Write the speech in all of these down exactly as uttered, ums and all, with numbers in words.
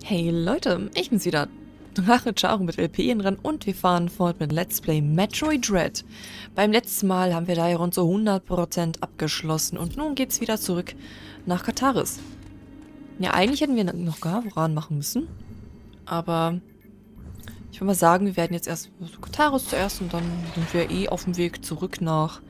Hey Leute, ich bin's wieder, Drache Charo mit L P dran und wir fahren fort mit Let's Play Metroid Dread. Beim letzten Mal haben wir da ja rund so hundert Prozent abgeschlossen und nun geht's wieder zurück nach Kataris. Ja, eigentlich hätten wir noch Gavoran machen müssen, aber ich würde mal sagen, wir werden jetzt erst so Kataris zuerst und dann sind wir eh auf dem Weg zurück nach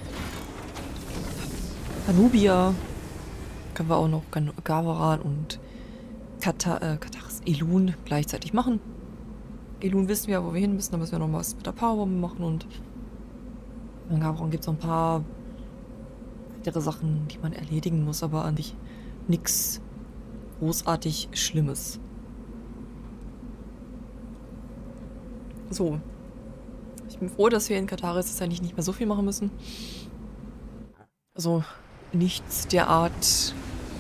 Anubia. Können wir auch noch Gavoran und Kata äh, Kataris Elun gleichzeitig machen. Elun wissen wir ja, wo wir hin müssen, da müssen wir noch was mit der Powerbombe machen und in Gavoran gibt es noch ein paar weitere Sachen, die man erledigen muss, aber an sich nichts großartig Schlimmes. So. Ich bin froh, dass wir in Kataris jetzt eigentlich nicht mehr so viel machen müssen. Also nichts der Art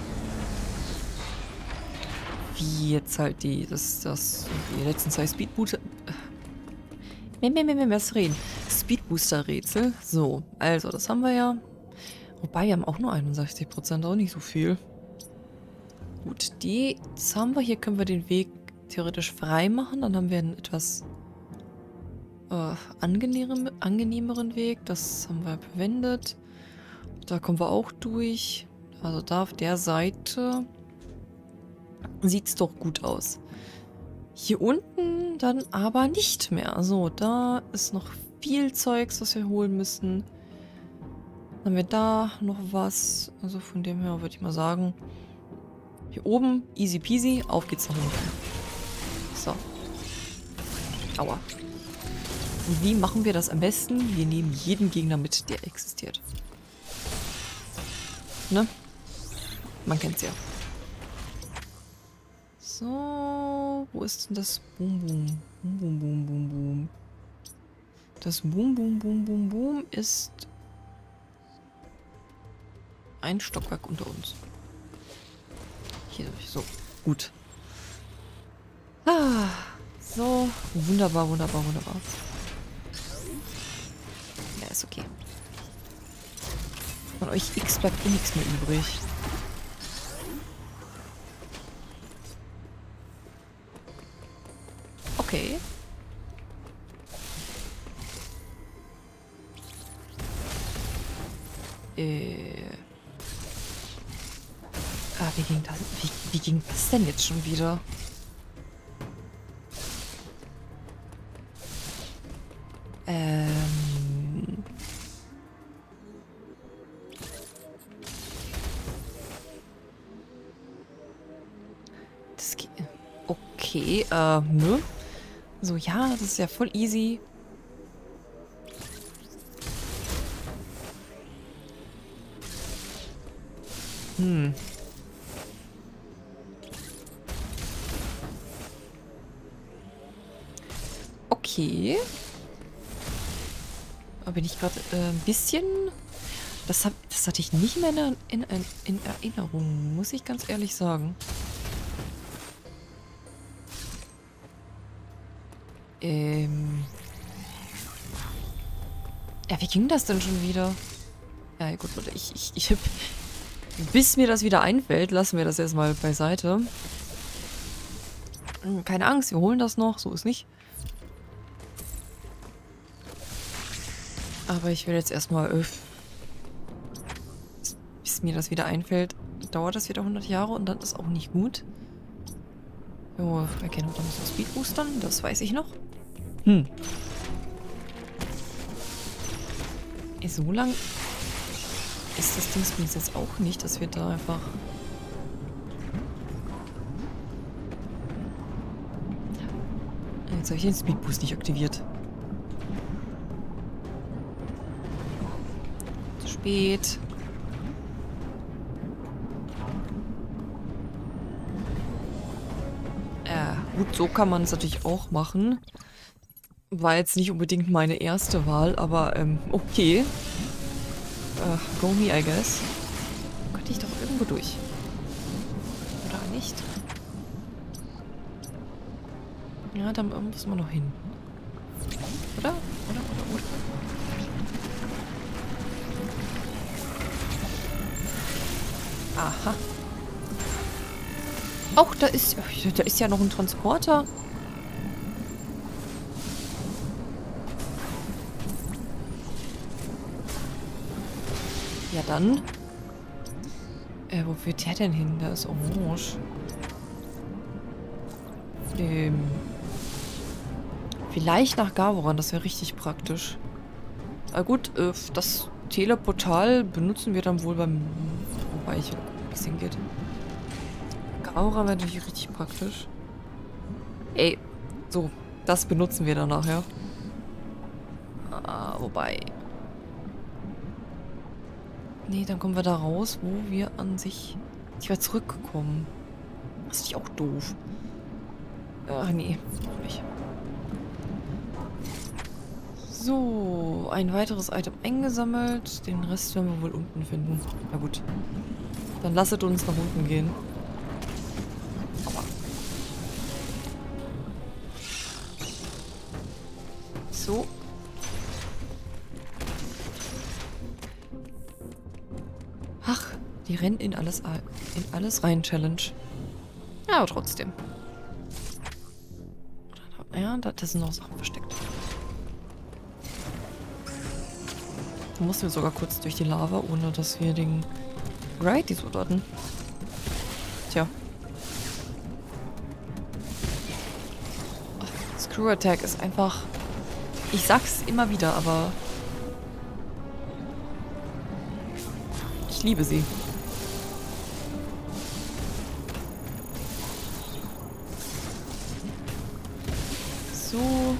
wie jetzt halt die, das, das, die letzten zwei Speedbooster, mehr, mehr, mehr, mehr, mehr reden. Speedbooster-Rätsel. So, also, das haben wir ja. Wobei, wir haben auch nur einundsechzig Prozent, auch nicht so viel. Gut, die, das haben wir. Hier können wir den Weg theoretisch frei machen. Dann haben wir einen etwas äh, angenehmeren, angenehmeren Weg. Das haben wir verwendet. Da kommen wir auch durch. Also da auf der Seite sieht's doch gut aus. Hier unten dann aber nicht mehr. So, da ist noch viel Zeugs, was wir holen müssen. Dann haben wir da noch was. Also von dem her würde ich mal sagen, hier oben, easy peasy, auf geht's nach unten. So. Aua. Und wie machen wir das am besten? Wir nehmen jeden Gegner mit, der existiert. Ne? Man kennt's ja. So, wo ist denn das Boom Boom? Boom Boom Boom Boom Boom. Das Boom Boom Boom Boom Boom ist ein Stockwerk unter uns. Hier durch. So, gut. Ah, so, wunderbar, wunderbar, wunderbar. Ja, ist okay. Von euch X bleibt eh nichts mehr übrig. Okay. Äh. Ah, wie ging das? Wie, wie ging das denn jetzt schon wieder? Ähm. Das geht. Okay, äh, ne? So, ja, das ist ja voll easy. Hm. Okay. Aber bin ich gerade äh, ein bisschen... Das, hab, das hatte ich nicht mehr in, in, in Erinnerung, muss ich ganz ehrlich sagen. Ähm. Ja, wie ging das denn schon wieder? Ja, gut, Leute, ich, ich, ich hab, bis mir das wieder einfällt, lassen wir das erstmal beiseite. Keine Angst, wir holen das noch, so ist nicht. Aber ich will jetzt erstmal, äh, bis mir das wieder einfällt, dauert das wieder hundert Jahre und dann ist auch nicht gut. Jo, wir kennen da müssen wir Speed boostern, das weiß ich noch. Hm. So lang ist das Ding jetzt auch nicht, dass wir da einfach... Jetzt habe ich den Speedboost nicht aktiviert. Zu spät. Ja, gut, so kann man es natürlich auch machen. War jetzt nicht unbedingt meine erste Wahl, aber ähm, okay. Uh, go me, I guess. Könnte ich doch irgendwo durch. Oder nicht? Ja, da müssen wir noch hin. Oder? Oder, oder, oder? Aha. Auch da ist... Da ist ja noch ein Transporter. Ja, dann. Äh, wo führt der denn hin? Der ist orange. Ähm. Vielleicht nach Gavorant, das wäre richtig praktisch. Na gut, äh, das Teleportal benutzen wir dann wohl beim... Wobei ich ein bisschen geht. Gavorant wäre natürlich richtig praktisch. Ey, so, das benutzen wir dann nachher. Ah, wobei... Nee, dann kommen wir da raus, wo wir an sich nicht mehr zurückkommen. Das ist nicht auch doof. Ach nee, nicht. So, ein weiteres Item eingesammelt. Den Rest werden wir wohl unten finden. Na gut. Dann lasset uns nach unten gehen. Aua. So. Ach, die rennen in alles, in alles rein, Challenge. Ja, aber trotzdem. Ja, da sind noch Sachen versteckt. Da mussten wir sogar kurz durch die Lava, ohne dass wir den Grady so hatten. Tja. Screw Attack ist einfach... Ich sag's immer wieder, aber... Ich liebe sie. So.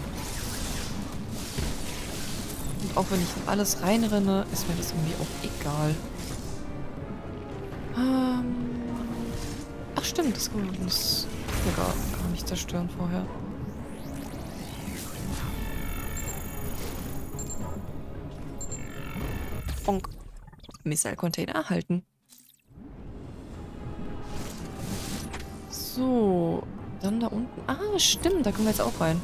Und auch wenn ich in alles reinrenne, ist mir das irgendwie auch egal. Ähm. Ach stimmt, das können wir uns gar, gar nicht zerstören vorher. Bonk. Missile-Container erhalten. So, dann da unten. Ah, stimmt, da können wir jetzt auch rein.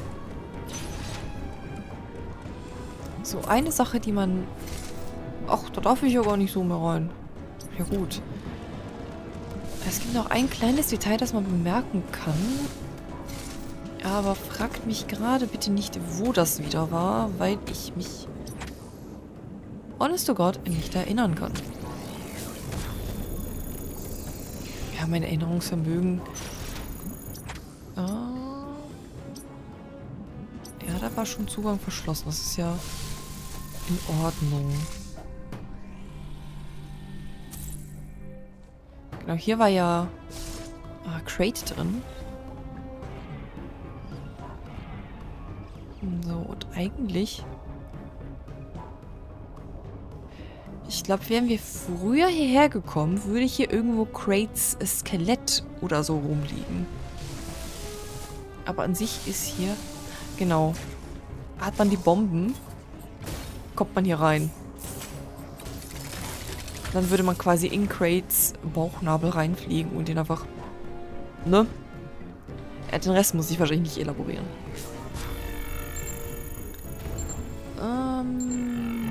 So, eine Sache, die man... Ach, da darf ich ja gar nicht so mehr rein. Ja gut. Es gibt noch ein kleines Detail, das man bemerken kann. Aber fragt mich gerade bitte nicht, wo das wieder war, weil ich mich... honest to God nicht erinnern kann. Ja, mein Erinnerungsvermögen. Ah. Ja, da war schon Zugang verschlossen. Das ist ja in Ordnung. Genau, hier war ja ah, Crate drin. So, und eigentlich... Ich glaube, wären wir früher hierher gekommen, würde hier irgendwo Crates Skelett oder so rumliegen. Aber an sich ist hier... Genau. Hat man die Bomben, kommt man hier rein. Dann würde man quasi in Crates Bauchnabel reinfliegen und den einfach... Ne? Ja, den Rest muss ich wahrscheinlich nicht elaborieren. Ähm...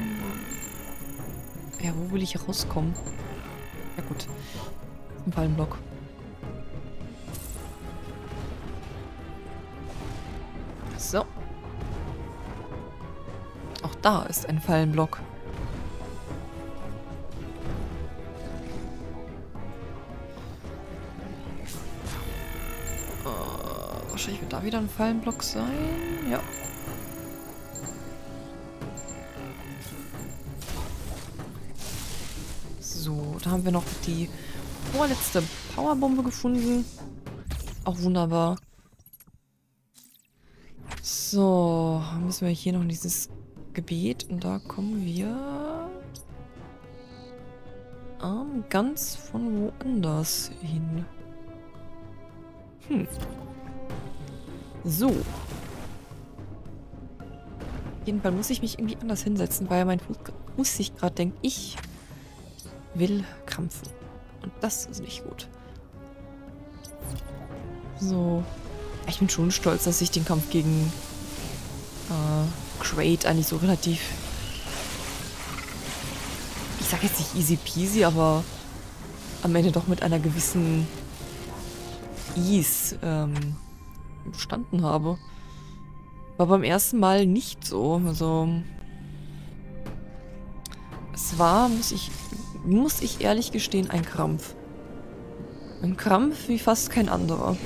Ja, wo will ich rauskommen? Ja gut. Ein Fallenblock. So. Auch da ist ein Fallenblock. Äh, wahrscheinlich wird da wieder ein Fallenblock sein. Ja. So, da haben wir noch die vorletzte Powerbombe gefunden. Auch wunderbar. So, müssen wir hier noch in dieses Gebiet. Und da kommen wir ähm, ganz von woanders hin. Hm. So. Auf jeden Fall muss ich mich irgendwie anders hinsetzen, weil mein Fuß sich gerade denkt, ich will krampfen. Und das ist nicht gut. So. Ich bin schon stolz, dass ich den Kampf gegen äh, Crate eigentlich so relativ... Ich sag jetzt nicht easy peasy, aber am Ende doch mit einer gewissen Is ähm, bestanden habe. War beim ersten Mal nicht so. Also es war, muss ich, muss ich ehrlich gestehen, ein Krampf. Ein Krampf wie fast kein anderer.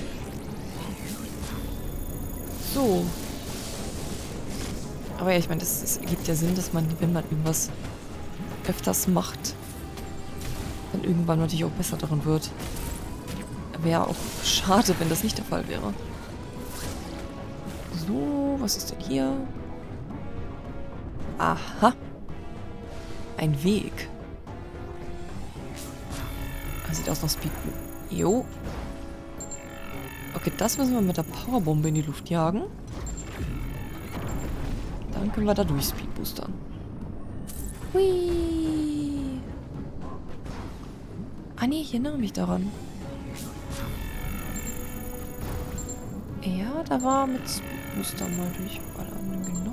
So. Aber ja, ich meine, das, das ergibt ja Sinn, dass man, wenn man irgendwas öfters macht, dann irgendwann natürlich auch besser darin wird. Wäre auch schade, wenn das nicht der Fall wäre. So, was ist denn hier? Aha. Ein Weg. Das sieht aus nach Speed. Jo. Okay, das müssen wir mit der Powerbombe in die Luft jagen. Dann können wir da durch Speedboostern. Hui. Ah nee, ich erinnere mich daran. Ja, da war mit Speedbooster mal durchballern, genau.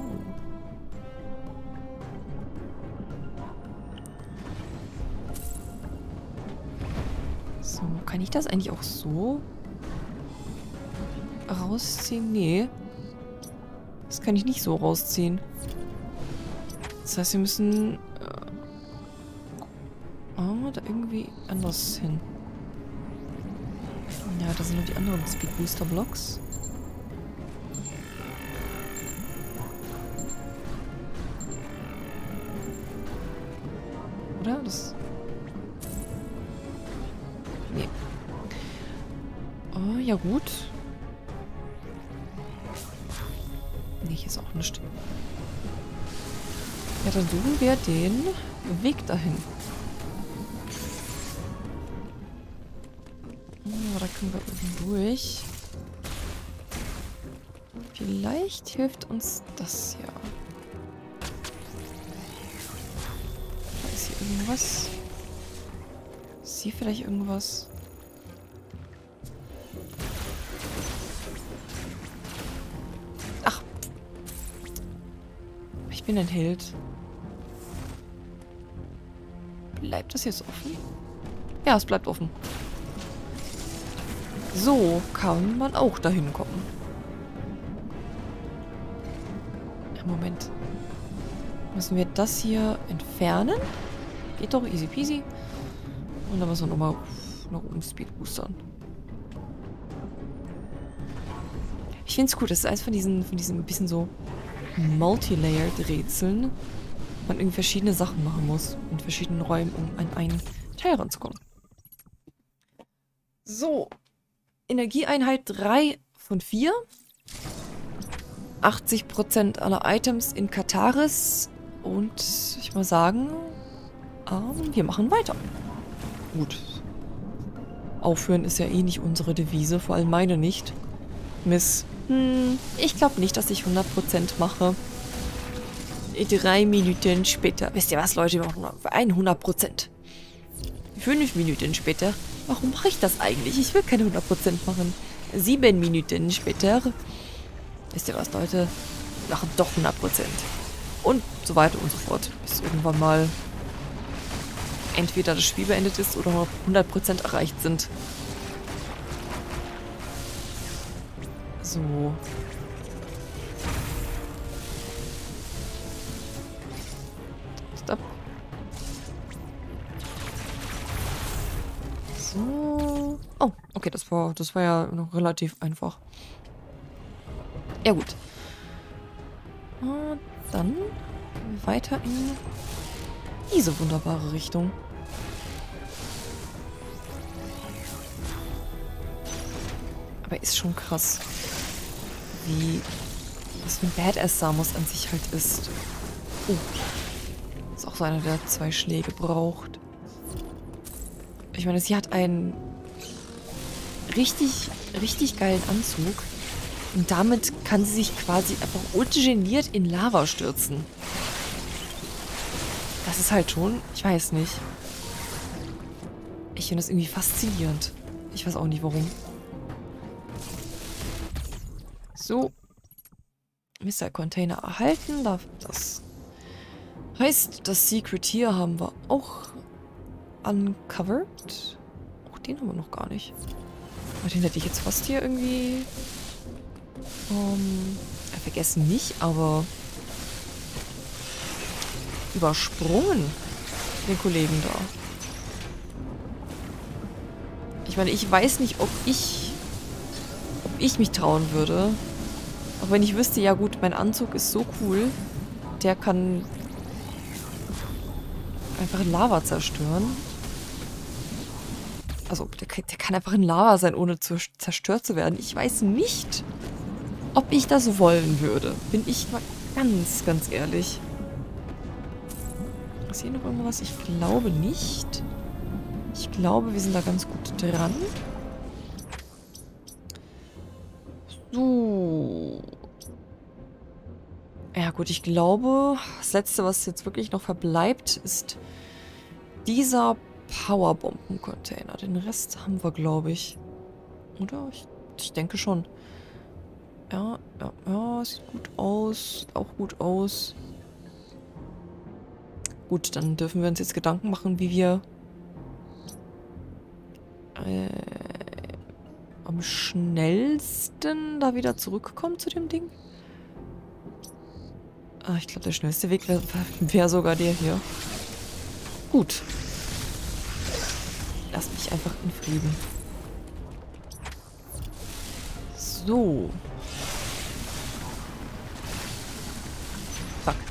So, kann ich das eigentlich auch so rausziehen? Nee. Das kann ich nicht so rausziehen. Das heißt, wir müssen äh, oh, da irgendwie anders hin. Ja, da sind noch die anderen Speedbooster-Blocks. Oder? Das... Nee. Oh, ja gut. Nee, hier ist auch nichts. Ja, dann suchen wir den Weg dahin. Oh, da können wir oben durch. Vielleicht hilft uns das ja. Da ist hier irgendwas. Ist hier vielleicht irgendwas? Ach. Ich bin ein Held. Bleibt das jetzt offen? Ja, es bleibt offen. So kann man auch dahin kommen. Moment. Müssen wir das hier entfernen? Geht doch, easy peasy. Und dann müssen wir nochmal nach oben Speedboostern. Ich finde es gut, das ist eins von diesen, von diesen bisschen so multilayered Rätseln. Man irgendwie verschiedene Sachen machen muss. In verschiedenen Räumen, um an einen Teil ranzukommen. So. Energieeinheit drei von vier. achtzig Prozent aller Items in Kataris. Und ich mal sagen, ähm, wir machen weiter. Gut. Aufhören ist ja eh nicht unsere Devise, vor allem meine nicht. Miss, hm, ich glaube nicht, dass ich hundert Prozent mache. Drei Minuten später. Wisst ihr was, Leute? Wir machen hundert Prozent. Fünf Minuten später. Warum mache ich das eigentlich? Ich will keine hundert Prozent machen. Sieben Minuten später. Wisst ihr was, Leute? Wir machen doch hundert Prozent. Und so weiter und so fort. Bis irgendwann mal entweder das Spiel beendet ist oder hundert Prozent erreicht sind. So. Stop. So. Oh, okay, das war, das war ja noch relativ einfach. Ja, gut. Und dann weiter in diese wunderbare Richtung. Aber ist schon krass, wie was für ein Badass Samus an sich halt ist. Oh. Ist auch so einer, der zwei Schläge braucht. Ich meine, sie hat einen richtig, richtig geilen Anzug. Und damit kann sie sich quasi einfach ungeniert in Lava stürzen. Das ist halt schon, ich weiß nicht. Ich finde das irgendwie faszinierend. Ich weiß auch nicht warum. So. Mister Container erhalten. Das heißt, das Secret hier haben wir auch uncovered. Auch den haben wir noch gar nicht. Den hätte ich jetzt fast hier irgendwie ähm, ja, vergessen nicht, aber übersprungen, den Kollegen da. Ich meine, ich weiß nicht, ob ich ob ich mich trauen würde. Auch wenn ich wüsste, ja gut, mein Anzug ist so cool, der kann einfach in Lava zerstören. Also, der, der kann einfach in Lava sein, ohne zu, zerstört zu werden. Ich weiß nicht, ob ich das wollen würde. Bin ich mal ganz, ganz ehrlich. Ist hier noch irgendwas? Ich glaube nicht. Ich glaube, wir sind da ganz gut dran. So. Ja gut, ich glaube, das Letzte, was jetzt wirklich noch verbleibt, ist dieser Powerbomben-Container. Den Rest haben wir, glaube ich. Oder? Ich, ich denke schon. Ja, ja, ja, sieht gut aus. Sieht auch gut aus. Gut, dann dürfen wir uns jetzt Gedanken machen, wie wir äh, am schnellsten da wieder zurückkommen zu dem Ding. Ah, ich glaube, der schnellste Weg wäre wär sogar der hier. Gut. Lass mich einfach in Frieden. So. Fuck.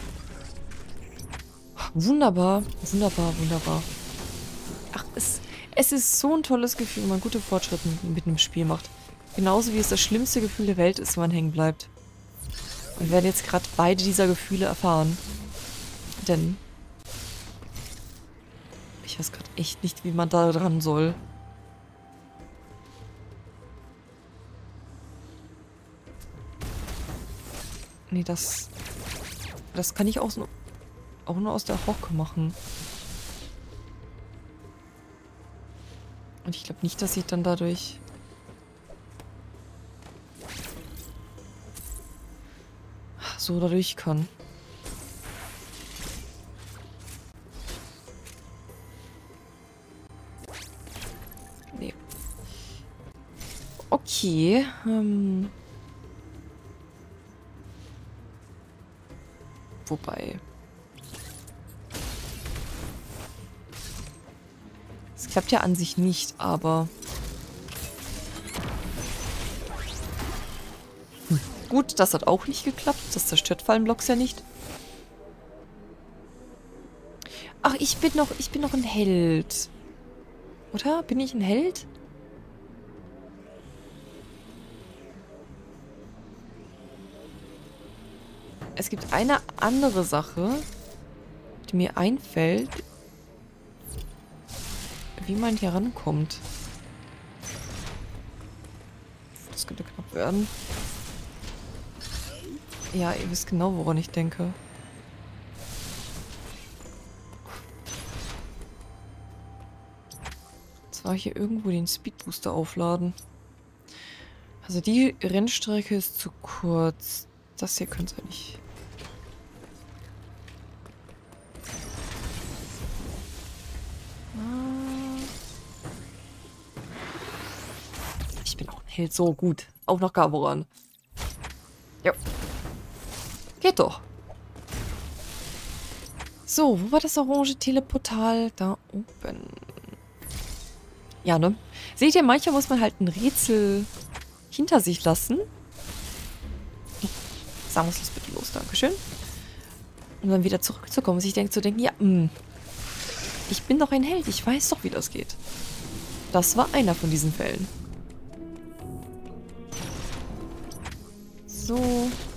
Wunderbar, wunderbar, wunderbar. Ach, es, es ist so ein tolles Gefühl, wenn man gute Fortschritte mit einem Spiel macht. Genauso wie es das schlimmste Gefühl der Welt ist, wenn man hängen bleibt. Wir werden jetzt gerade beide dieser Gefühle erfahren. Denn ich weiß gerade echt nicht, wie man da dran soll. Nee, das... Das kann ich auch, so, auch nur aus der Hocke machen. Und ich glaube nicht, dass ich dann dadurch... so dadurch kann. Nee. Okay. Ähm. Wobei. Es klappt ja an sich nicht, aber... Gut, das hat auch nicht geklappt. Das zerstört Fallenblocks ja nicht. Ach, ich bin noch, ich bin noch ein Held. Oder? Bin ich ein Held? Es gibt eine andere Sache, die mir einfällt, wie man hier rankommt. Das könnte knapp werden. Ja, ihr wisst genau, woran ich denke. Zwar hier irgendwo den Speedbooster aufladen. Also die Rennstrecke ist zu kurz. Das hier könnte ja nicht. Ich bin auch ein Held. So gut. Auch noch Gaboran. Ja. Geht doch. So, wo war das orange Teleportal? Da oben. Ja, ne? Seht ihr, manchmal muss man halt ein Rätsel hinter sich lassen. Sagen wir es bitte los, dankeschön. Um dann wieder zurückzukommen, sich denkt zu denken, ja, mh, ich bin doch ein Held, ich weiß doch, wie das geht. Das war einer von diesen Fällen. So.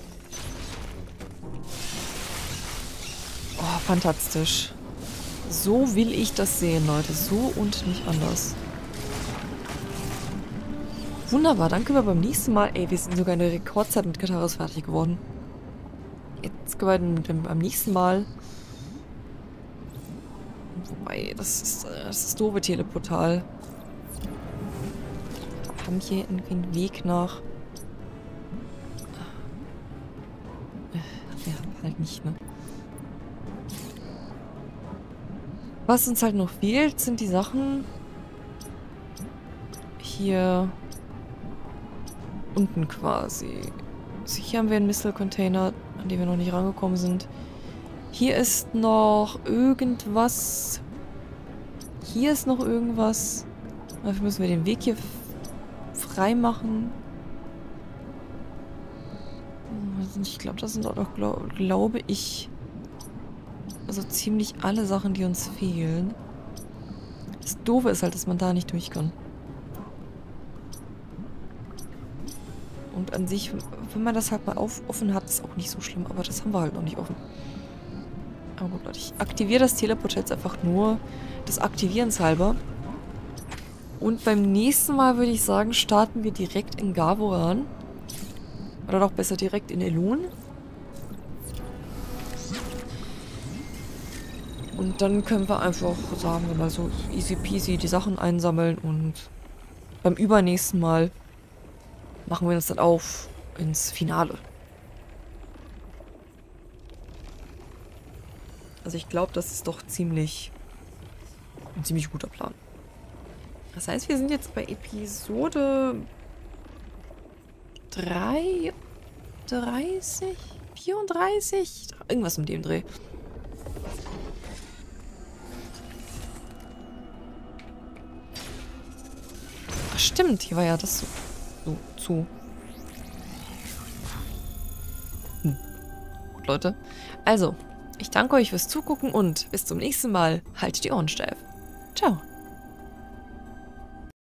Oh, fantastisch. So will ich das sehen, Leute. So und nicht anders. Wunderbar, dann können wir beim nächsten Mal... Ey, wir sind sogar in der Rekordzeit mit Kataros fertig geworden. Jetzt können wir beim nächsten Mal... Wobei, das ist das ist doofe Teleportal. Wir haben hier irgendwie einen Weg nach... Ja, halt nicht, ne? Was uns halt noch fehlt, sind die Sachen... Hier... unten quasi. Also hier haben wir einen Missile-Container, an dem wir noch nicht rangekommen sind. Hier ist noch irgendwas. Hier ist noch irgendwas. Dafür müssen wir den Weg hier frei machen. Ich glaube, das sind auch noch, glaub, glaube ich, also ziemlich alle Sachen, die uns fehlen. Das Doofe ist halt, dass man da nicht durch kann. Und an sich, wenn man das halt mal auf, offen hat, ist auch nicht so schlimm. Aber das haben wir halt noch nicht offen. Aber gut, Leute, ich aktiviere das Teleport jetzt einfach nur des Aktivierens halber. Und beim nächsten Mal würde ich sagen, starten wir direkt in Gavoran. Oder doch besser direkt in Elun. Und dann können wir einfach, sagen wir mal so, easy peasy die Sachen einsammeln. Und beim übernächsten Mal machen wir uns dann auf ins Finale. Also ich glaube, das ist doch ziemlich ein ziemlich guter Plan. Das heißt, wir sind jetzt bei Episode dreiunddreißig? vierunddreißig? Irgendwas in dem Dreh. Ach stimmt, hier war ja das so, so zu. Hm. Gut, Leute. Also, ich danke euch fürs Zugucken und bis zum nächsten Mal. Haltet die Ohren steif. Ciao.